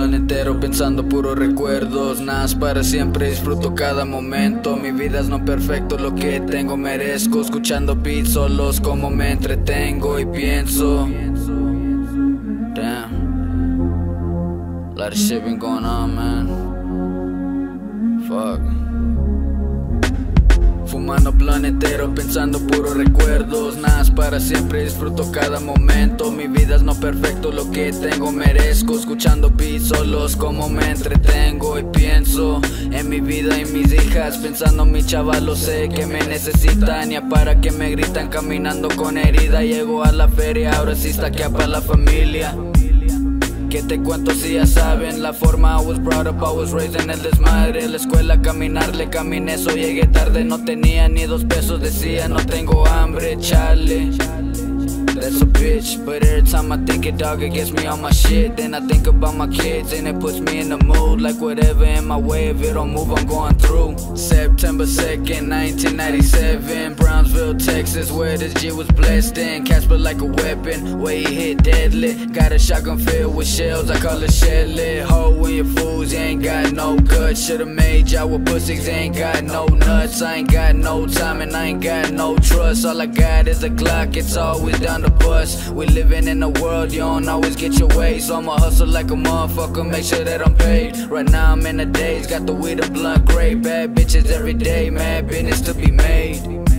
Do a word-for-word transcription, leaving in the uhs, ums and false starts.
plan entero pensando puros recuerdos. Nada es para siempre, disfruto cada momento. Mi vida es no perfecto, lo que tengo merezco. Escuchando beats solos como me entretengo y pienso. Damn, a lot of shit been going on, man. Fuck. Fumando plan entero, pensando puros recuerdos. Nada es para siempre, disfruto cada momento. Mi vida es no perfecto, lo que tengo merezco. Escuchando beats solos como me entretengo y pienso en mi vida y mis hijas. Pensando en mi chaval, lo sé que me necesitan. Ya para que me gritan caminando con herida. Llego a la feria, ahora sí está que para la familia. Que te cuento si ya saben la forma. I was brought up, I was raised en el desmadre. La escuela caminar, le caminé, so llegué tarde. No tenía ni dos pesos, decía no tengo hambre, chale. That's a bitch, but every time I think it, dog, it gets me on my shit. Then I think about my kids and it puts me in the mood. Like whatever in my way, if it don't move, I'm going through. September second, nineteen ninety-seven, Brownsville, Texas, where this G was blessed in. Casper like a weapon, where he hit deadly. Got a shotgun filled with shells, I call it shelly. Ho, when you fools, you ain't got no guts. Should've made y'all with pussies, ain't got no nuts. I ain't got no time and I ain't got no trust. All I got is a clock, it's always down the bus. We living in a world, you don't always get your way. So I'ma hustle like a motherfucker, make sure that I'm paid. Right now I'm in the days, got the weed and blunt great. Bad bitches every day, mad business to be made.